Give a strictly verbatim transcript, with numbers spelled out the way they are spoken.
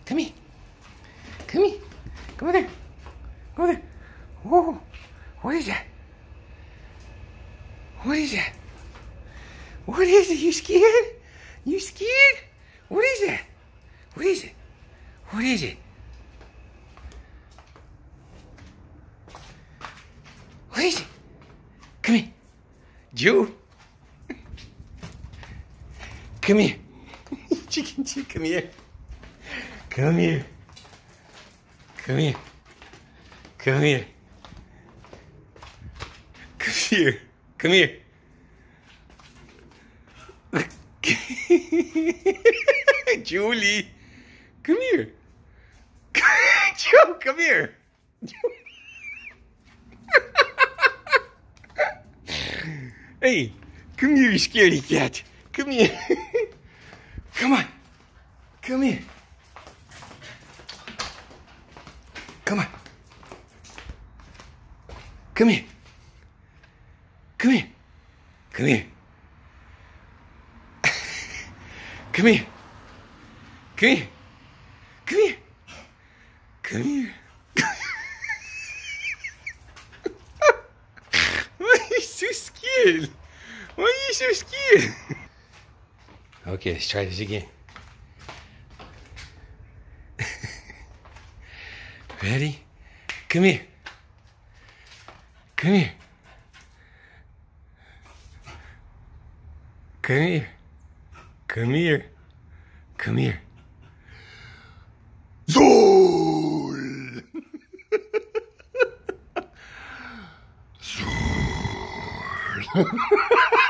Come here. Come here. Come over there. Go there. Whoa. What is that? What is that? What is it? You scared? You scared? What is that? What is it? What is it? What is it? Come here. Jewel. Come here. Chicken, chicken, come here. Come here. Come here. Come here. Come here. Come here. Julie. Come here. Joe, come here. Hey, come here, you scaredy cat. Come here. Come on. Come here. Come on. Come here. Come here. Come here. Come here. Come here. Come here. Come here. Why are you so scared? Why are you so scared? Okay, let's try this again. Ready? Come here. Come here. Come here. Come here. Come here. Zuul! Zuul!